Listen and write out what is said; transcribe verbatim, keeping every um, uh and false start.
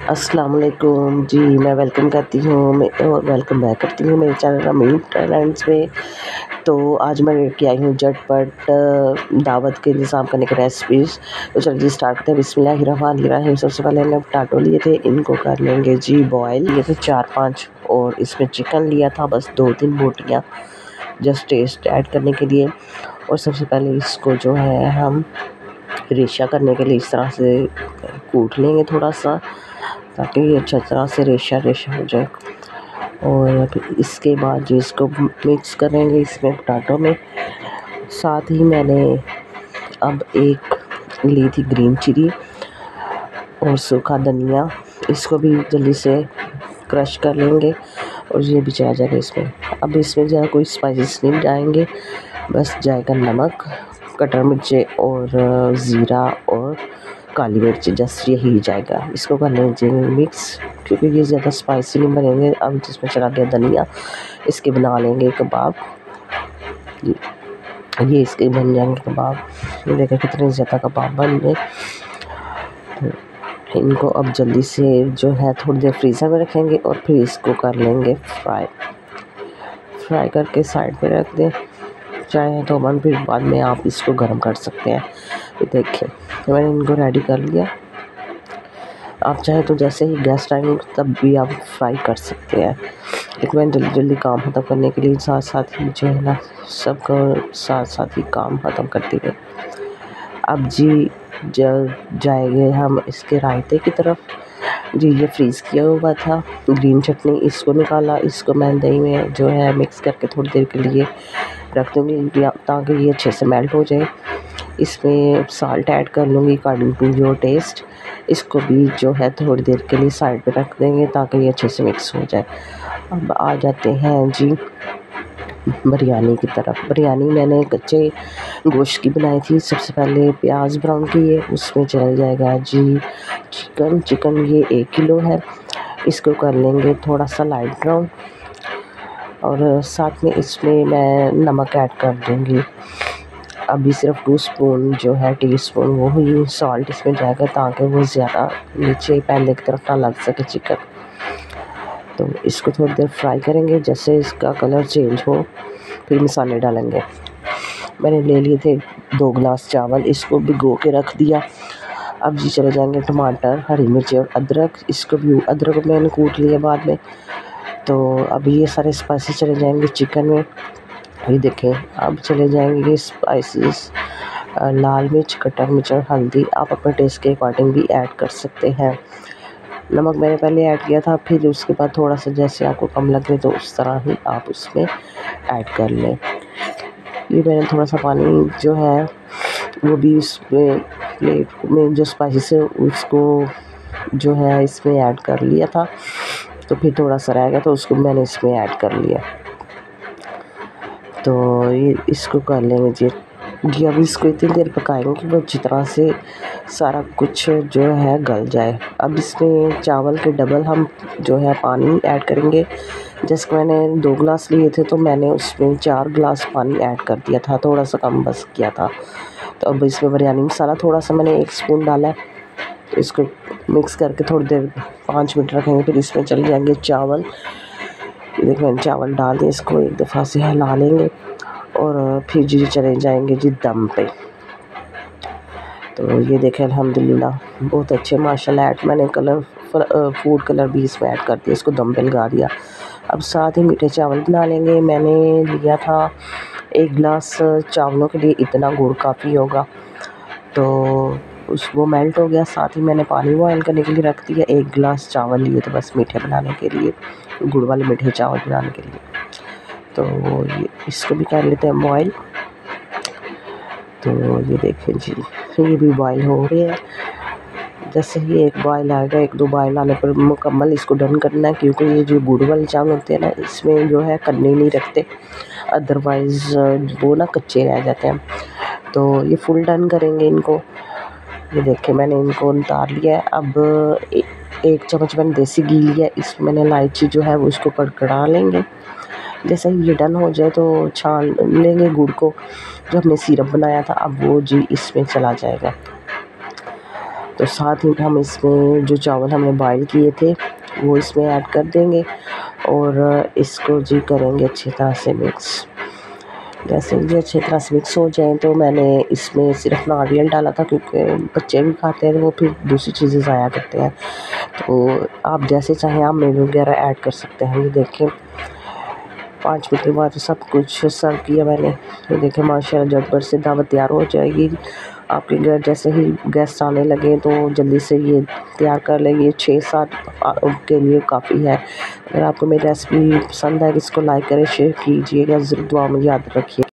अस्सलाम वालेकुम जी। मैं वेलकम करती हूँ मैं और वेलकम बैक करती हूँ मेरे चैनल रमीन टैलेंट्स में। तो आज मैं लेके आई हूँ झटपट दावत के इंतज़ाम करने की रेसिपीज़। तो चलिए स्टार्ट करते हैं। बिस्मिल्लाहिर्रहमानिर्रहीम। सबसे पहले हमने पोटैटो लिए थे, इनको कर लेंगे जी बॉयल। लिए थे चार पाँच और इसमें चिकन लिया था बस दो तीन बोटियाँ जस्ट टेस्ट ऐड करने के लिए। और सबसे पहले इसको जो है हम रेशा करने के लिए इस तरह से कूट लेंगे थोड़ा सा, ताकि ये अच्छी तरह से रेशा रेशा हो जाए। और फिर इसके बाद जो इसको मिक्स करेंगे इसमें पोटैटो में। साथ ही मैंने अब एक ली थी ग्रीन चिली और सूखा धनिया, इसको भी जल्दी से क्रश कर लेंगे और ये भी चला जाएगा इसमें। अब इसमें ज़्यादा कोई स्पाइसेस नहीं डालेंगे, बस जाएगा नमक, कटर मिर्चे और ज़ीरा और काली मिर्च, जस्ट यही जाएगा। इसको कर लेंगे मिक्स, क्योंकि ये ज़्यादा स्पाइसी नहीं बनेंगे। अब जिसमें चला गया धनिया, इसके बना लेंगे कबाब। ये, ये इसके बन जाएंगे कबाब। ये देखिए कितने ज़्यादा कबाब बन गए। तो इनको अब जल्दी से जो है थोड़ी देर फ्रीज़र में रखेंगे और फिर इसको कर लेंगे फ्राई। फ्राई करके साइड पे रख दें, चाहे तो मन फिर बाद में आप इसको गर्म कर सकते हैं। तो देखिए तो मैंने इनको रेडी कर लिया। आप चाहे तो जैसे ही गैस टाइम तब भी आप फ्राई कर सकते हैं, लेकिन मैंने जल्दी जल्दी काम ख़त्म करने के लिए साथ साथ ही जो है ना सबका साथ साथ ही काम ख़त्म करते गए। अब जी जब जाएंगे हम इसके रायते की तरफ। जी ये फ्रीज़ किया हुआ था ग्रीन चटनी, इसको निकाला, इसको मैं दही में जो है मिक्स करके थोड़ी देर के लिए रख दूँगी ताकि ये अच्छे से मेल्ट हो जाए। इसमें साल्ट ऐड कर लूँगी अकॉर्डिंग टू योर टेस्ट। इसको भी जो है थोड़ी देर के लिए साइड पे रख देंगे ताकि ये अच्छे से मिक्स हो जाए। अब आ जाते हैं जी बिरयानी की तरफ। बिरयानी मैंने कच्चे गोश्त की बनाई थी। सबसे पहले प्याज ब्राउन किए, उसमें चला जाएगा जी चिकन। चिकन ये एक किलो है, इसको कर लेंगे थोड़ा सा लाइट ब्राउन और साथ में इसमें मैं नमक ऐड कर दूँगी। अभी सिर्फ टू स्पून जो है टी स्पून वो ही सॉल्ट इसमें जाएगा ताकि वो ज़्यादा नीचे पैन की तरफ ना लग सके चिकन। तो इसको थोड़ी देर फ्राई करेंगे, जैसे इसका कलर चेंज हो फिर मसाले डालेंगे। मैंने ले लिए थे दो गिलास चावल, इसको भिगो के रख दिया। अब जी चले जाएंगे टमाटर, हरी मिर्च और अदरक। इसको भी अदरक मैंने कूट लिया बाद में। तो अभी ये सारे स्पाइसेस चले जाएंगे चिकन में। ये देखें अब चले जाएंगे स्पाइसेस, लाल मिर्च, कटर मिर्च और हल्दी आप अपने टेस्ट के अकॉर्डिंग भी ऐड कर सकते हैं। नमक मैंने पहले ऐड किया था, फिर उसके बाद थोड़ा सा जैसे आपको कम लगे तो उस तरह ही आप उसमें ऐड कर लें। ये मैंने थोड़ा सा पानी जो है वो भी इसमें प्लेट में जो स्पाइसेस है उसको जो है इसमें ऐड कर लिया था। तो फिर थोड़ा सा रह गया तो उसको मैंने इसमें ऐड कर लिया। तो ये इसको कर लेंगे जी जी अब इसको इतनी देर पकाएंगे कि वो अच्छी तरह से सारा कुछ जो है गल जाए। अब इसमें चावल के डबल हम जो है पानी ऐड करेंगे। जैसे मैंने दो गिलास लिए थे तो मैंने उसमें चार गिलास पानी ऐड कर दिया था, थोड़ा सा कम बस किया था। तो अब इसमें बिरयानी मसाला थोड़ा सा मैंने एक स्पून डाला है। तो इसको मिक्स करके थोड़ी देर पाँच मिनट रखेंगे, फिर इसमें चले जाएंगे चावल। देखिए मैंने चावल डाल दिए, इसको एक दफ़ा से हिला लेंगे और फिर जी चले जाएंगे जी दम पे। तो ये देखें अल्हम्दुलिल्लाह बहुत अच्छे माशाल्लाह ऐड मैंने कलर फूड कलर भी इसमें ऐड कर दिया, इसको दम पे लगा दिया। अब साथ ही मीठे चावल बना लेंगे। मैंने लिया था एक गिलास चावलों के लिए, इतना गुड़ काफ़ी होगा। तो उस वो मेल्ट हो गया, साथ ही मैंने पानी बॉयल करने के लिए रख दिया। एक गिलास चावल लिए थे बस मीठे बनाने के लिए, गुड़ वाले मीठे चावल बनाने के लिए। तो ये इसको भी कर लेते हैं बॉयल। तो ये देखें जी ये भी बॉयल हो रहे हैं। जैसे ही एक बॉयल आएगा, एक दो बॉयल आने पर मुकम्मल इसको डन करना है, क्योंकि ये जो गुड़ वाले चावल होते हैं ना इसमें जो है कन्ने नहीं रखते, अदरवाइज़ वो ना कच्चे रह जाते हैं। तो ये फुल डन करेंगे इनको। ये देखें मैंने इनको उतार लिया है। अब ए, एक चम्मच मैंने देसी घी लिया, इसमें मैंने इलायची जो है वो इसको कड़कड़ा लेंगे। जैसे ही ये डन हो जाए तो छान लेंगे गुड़ को जो हमने सिरप बनाया था। अब वो जी इसमें चला जाएगा तो साथ ही हम इसमें जो चावल हमने बॉयल किए थे वो इसमें ऐड कर देंगे और इसको जी करेंगे अच्छी तरह से मिक्स। जैसे ये अच्छी तरह से मिक्स हो जाए तो मैंने इसमें सिर्फ नारियल डाला था, क्योंकि बच्चे भी खाते हैं वो फिर दूसरी चीज़ें ज़ाया करते हैं। तो आप जैसे चाहें आप मेवे वगैरह ऐड कर सकते हैं। ये देखें पाँच मिनट के बाद सब कुछ सर्व किया मैंने। ये देखें माशाल्लाह झटपट से दावत तैयार हो जाएगी आपके घर। जैसे ही गेस्ट आने लगे तो जल्दी से ये तैयार कर लेंगे। छः सात के लिए काफ़ी है। अगर आपको मेरी रेसिपी पसंद है इसको लाइक करें, शेयर कीजिएगा, ज़रूर दुआ में याद रखिए।